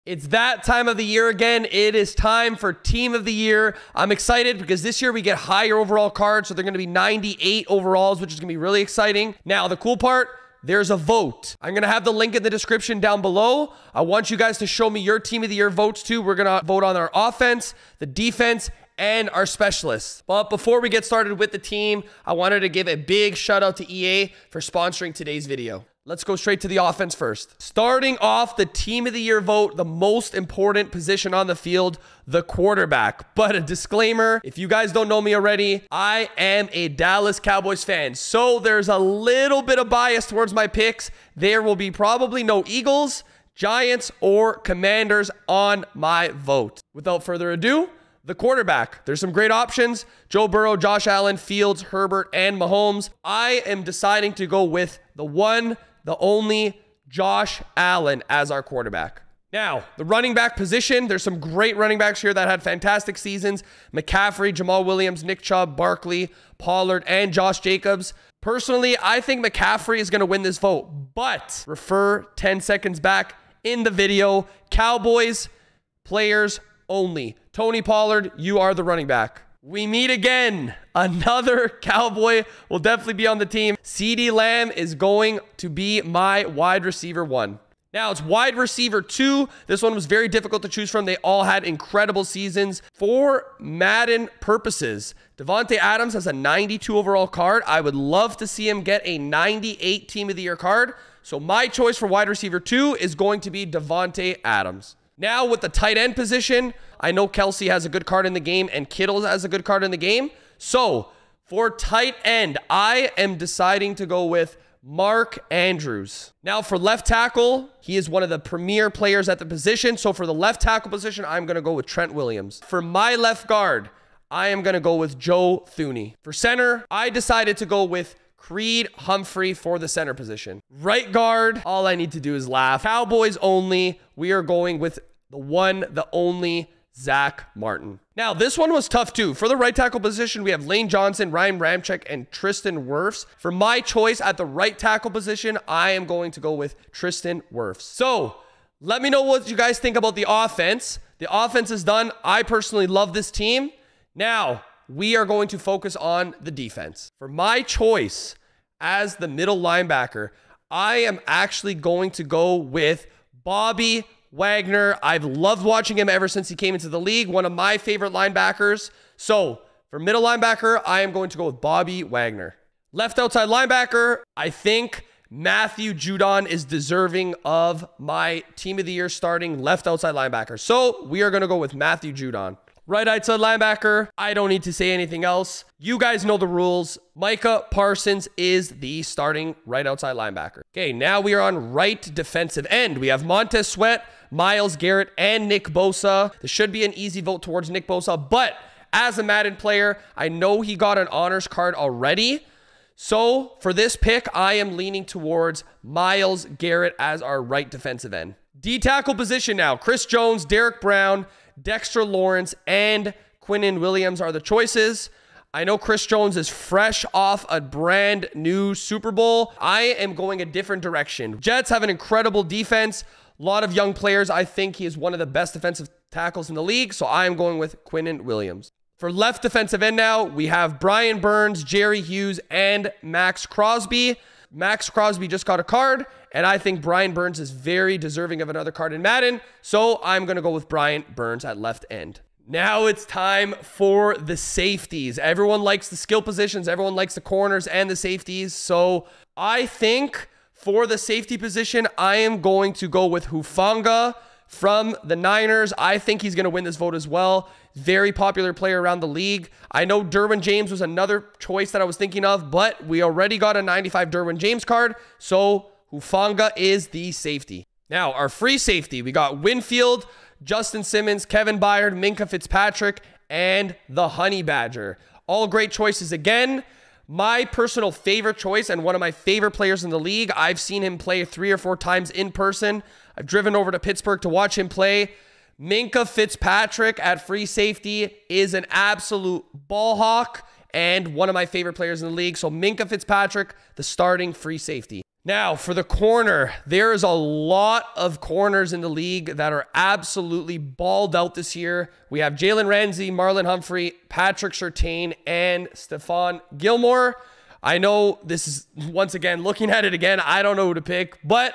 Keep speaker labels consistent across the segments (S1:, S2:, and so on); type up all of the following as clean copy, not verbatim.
S1: It's that time of the year again. It is time for Team of the Year. I'm excited because this year we get higher overall cards, so they're going to be 98 overalls, which is going to be really exciting. Now, the cool part, there's a vote. I'm going to have the link in the description down below. I want you guys to show me your Team of the Year votes too. We're going to vote on our offense, the defense, and our specialists. But before we get started with the team, I wanted to give a big shout out to EA for sponsoring today's video. Let's go straight to the offense first. Starting off the Team of the Year vote, the most important position on the field, the quarterback. But a disclaimer, if you guys don't know me already, I am a Dallas Cowboys fan. So there's a little bit of bias towards my picks. There will be probably no Eagles, Giants, or Commanders on my vote. Without further ado, the quarterback. There's some great options. Joe Burrow, Josh Allen, Fields, Herbert, and Mahomes. I am deciding to go with the one, the only Josh Allen as our quarterback. Now, the running back position, there's some great running backs here that had fantastic seasons. McCaffrey, Jamal Williams, Nick Chubb, Barkley, Pollard, and Josh Jacobs. Personally, I think McCaffrey is going to win this vote, but refer 10 seconds back in the video. Cowboys, players only. Tony Pollard, you are the running back. We meet again. Another Cowboy will definitely be on the team. CeeDee Lamb is going to be my wide receiver 1. Now it's wide receiver 2. This one was very difficult to choose from. They all had incredible seasons. For Madden purposes, Davante Adams has a 92 overall card. I would love to see him get a 98 Team of the Year card. So my choice for wide receiver 2 is going to be Davante Adams. Now with the tight end position, I know Kelsey has a good card in the game and Kittle has a good card in the game. So for tight end, I am deciding to go with Mark Andrews. Now for left tackle, he is one of the premier players at the position. So for the left tackle position, I'm going to go with Trent Williams. For my left guard, I am going to go with Joe Thuney. For center, I decided to go with Creed Humphrey for the center position. Right guard, all I need to do is laugh. Cowboys only, we are going with the one, the only Zach Martin. Now, this one was tough too. For the right tackle position, we have Lane Johnson, Ryan Ramczyk, and Tristan Wirfs. For my choice at the right tackle position, I am going to go with Tristan Wirfs. So, let me know what you guys think about the offense. The offense is done. I personally love this team. Now, we are going to focus on the defense. For my choice as the middle linebacker, I am actually going to go with Bobby Wagner. I've loved watching him ever since he came into the league. One of my favorite linebackers. So for middle linebacker, I am going to go with Bobby Wagner. Left outside linebacker, I think Matthew Judon is deserving of my Team of the Year starting left outside linebacker. So we are going to go with Matthew Judon. Right outside linebacker, I don't need to say anything else. You guys know the rules. Micah Parsons is the starting right outside linebacker. Okay, now we are on right defensive end. We have Montez Sweat, Myles Garrett, and Nick Bosa. This should be an easy vote towards Nick Bosa, but as a Madden player, I know he got an honors card already. So for this pick, I am leaning towards Myles Garrett as our right defensive end. D-tackle position now. Chris Jones, Derek Brown, Dexter Lawrence, and Quinnen Williams are the choices. I know Chris Jones is fresh off a brand new Super Bowl. I am going a different direction. Jets have an incredible defense. A lot of young players. I think he is one of the best defensive tackles in the league. So I am going with Quinnen Williams. For left defensive end now, we have Brian Burns, Jerry Hughes, and Max Crosby. Max Crosby just got a card, and I think Brian Burns is very deserving of another card in Madden. So I'm going to go with Brian Burns at left end. Now it's time for the safeties. Everyone likes the skill positions. Everyone likes the corners and the safeties. So I think for the safety position, I am going to go with Hufanga from the Niners. I think he's going to win this vote as well. Very popular player around the league. I know Derwin James was another choice that I was thinking of, but we already got a 95 Derwin James card. So Hufanga is the safety. Now, our free safety, we got Winfield, Justin Simmons, Kevin Byard, Minkah Fitzpatrick, and the Honey Badger. All great choices again. My personal favorite choice and one of my favorite players in the league. I've seen him play 3 or 4 times in person. I've driven over to Pittsburgh to watch him play. Minkah Fitzpatrick at free safety is an absolute ball hawk and one of my favorite players in the league. So Minkah Fitzpatrick, the starting free safety. Now, for the corner, there is a lot of corners in the league that are absolutely balled out this year. We have Jalen Ramsey, Marlon Humphrey, Patrick Surtain, and Stephon Gilmore. I know this is, once again, looking at it again, I don't know who to pick, but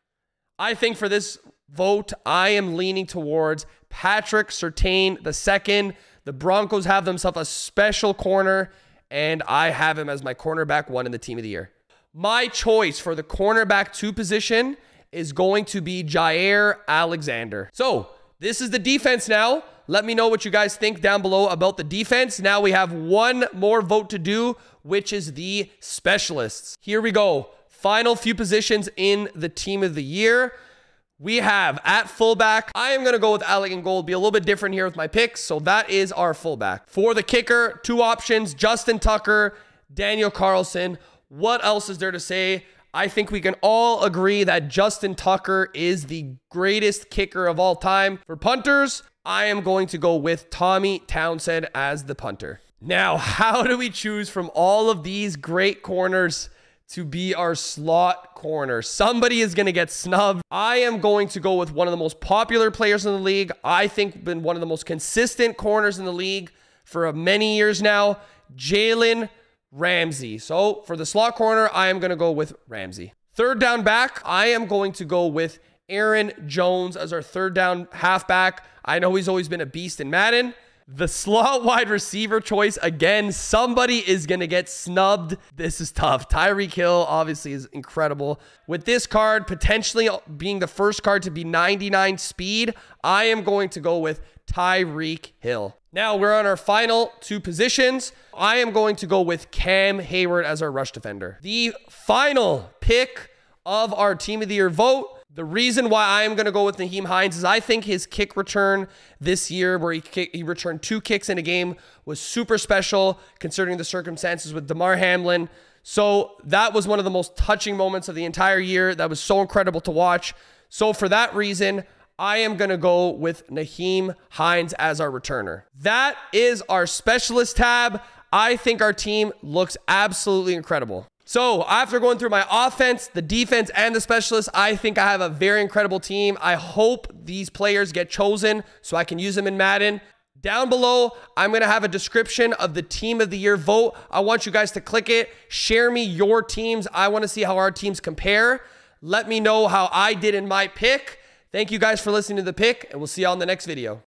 S1: I think for this vote, I am leaning towards Patrick Surtain II. The Broncos have themselves a special corner, and I have him as my cornerback 1 in the team of the year. My choice for the cornerback 2 position is going to be Jair Alexander. So this is the defense now. Let me know what you guys think down below about the defense. Now we have one more vote to do, which is the specialists. Here we go. Final few positions in the team of the year. We have at fullback, I am going to go with Alec and Gold, be a little bit different here with my picks. So that is our fullback. For the kicker, 2 options, Justin Tucker, Daniel Carlson. What else is there to say? I think we can all agree that Justin Tucker is the greatest kicker of all time. For punters, I am going to go with Tommy Townsend as the punter. Now, how do we choose from all of these great corners to be our slot corner? Somebody is going to get snubbed. I am going to go with one of the most popular players in the league. I think been one of the most consistent corners in the league for many years now, Jalen Ramsey. So for the slot corner, I am going to go with Ramsey. Third down back, I am going to go with Aaron Jones as our third down halfback. I know he's always been a beast in Madden. The slot wide receiver choice, again, somebody is going to get snubbed. This is tough. Tyreek Hill obviously is incredible. With this card potentially being the first card to be 99 speed, I am going to go with Tyreek Hill. Now we're on our final 2 positions. I am going to go with Cam Hayward as our rush defender. The final pick of our team of the year vote. The reason why I am going to go with Nyheim Hines is I think his kick return this year, where he returned 2 kicks in a game, was super special considering the circumstances with Damar Hamlin. So that was one of the most touching moments of the entire year. That was so incredible to watch. So for that reason, I am going to go with Nyheim Hines as our returner. That is our specialist tab. I think our team looks absolutely incredible. So after going through my offense, the defense, and the specialists, I think I have a very incredible team. I hope these players get chosen so I can use them in Madden. Down below, I'm going to have a description of the team of the year vote. I want you guys to click it. Share me your teams. I want to see how our teams compare. Let me know how I did in my pick. Thank you guys for listening to the pick, and we'll see you all in the next video.